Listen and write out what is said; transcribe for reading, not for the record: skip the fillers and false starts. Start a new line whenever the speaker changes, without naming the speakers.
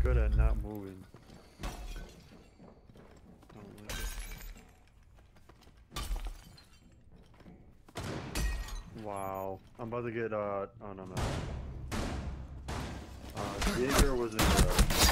good at not moving. I don't like it. Wow. I'm about to get, oh no, no. Jaeger was in